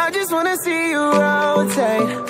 I just wanna see you rotate.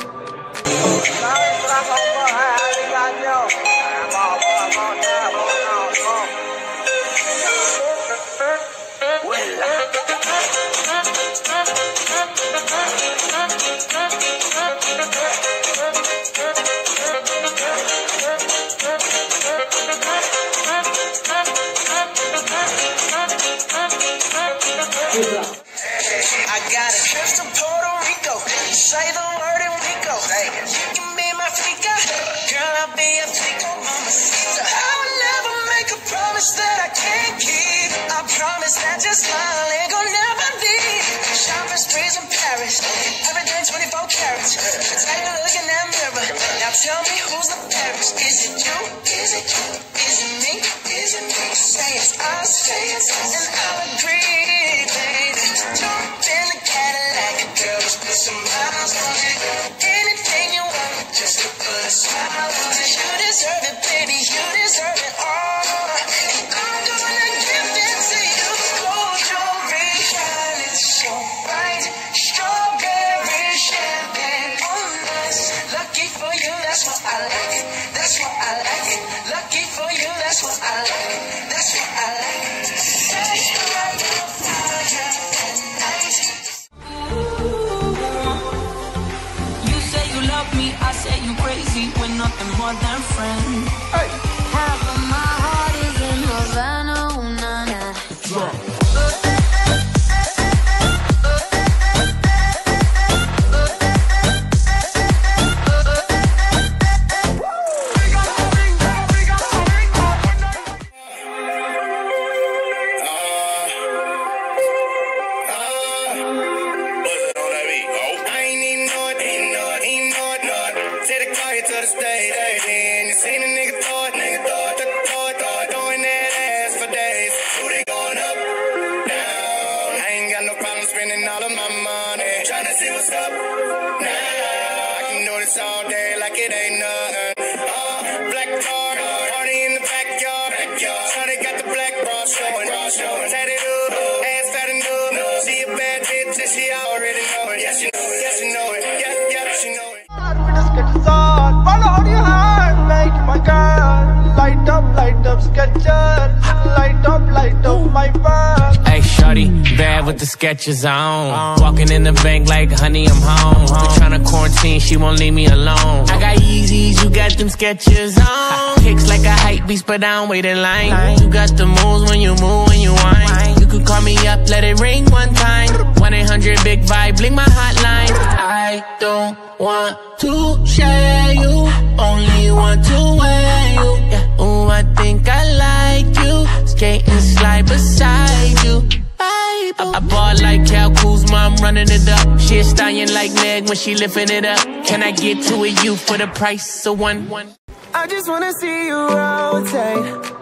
I got a trip to Puerto Rico. Say the word and we go. You can be my flica. Girl, I'll be a flico, mamacita. I would never make a promise that I can't keep. I promise that your smile ain't gonna never leave. Shopping sprees in Paris. Everything 24 carats. Take a look in that mirror. Now tell me who's the Paris. Is it you? Is it you? Is it me? Is it me? Say it's us, say it's us, and I'll agree, baby. Jump in the Cadillac, girl, let's put some miles on it. Anything you want, just to put a smile on it. You deserve it, baby, you deserve it all. And I'm gonna give it to you. Gold jewelry, shining so bright. Strawberry champagne on us. Lucky for you, that's what I like. That's what I like. Lucky for you, that's what I like. That's what I like. Say right now, fire at night. You say you love me, I say you crazy. We're nothing more than friends. Hey. Half of my heart is in Havana, ooh, nah, nah. Spending all of my money, tryna see what's up. Nah, I can do this all day like it ain't nothing. Black car, party in the backyard. Shawty got the black bra showing. Tatted up, ass fat and up. She a bad bitch and she already know it. Yeah, she know it. Yeah, she know it. Yeah, she know it. We just get started. Follow your heart, make my girl. Light up, Skechers. Light up, my vibe. Hey, shorty, bad with the Skechers on. Walking in the bank like, honey, I'm home. We tryna quarantine, she won't leave me alone. I got Yeezys, you got them Skechers on. Kicks like a hype beast, but I don't wait in line. You got the moves when you move, when you whine. You could call me up, let it ring one time. 1-800-BIG-VIBE, blink my hotline. I don't want to share you, only want to wear you. Yeah. Ooh, I think I like you. Skate and slide beside you. I ball like Cal Kuzma, I'm running it up. She a stallion like Meg when she lifting it up. Can I get to a you for the price of one? I just wanna see you rotate.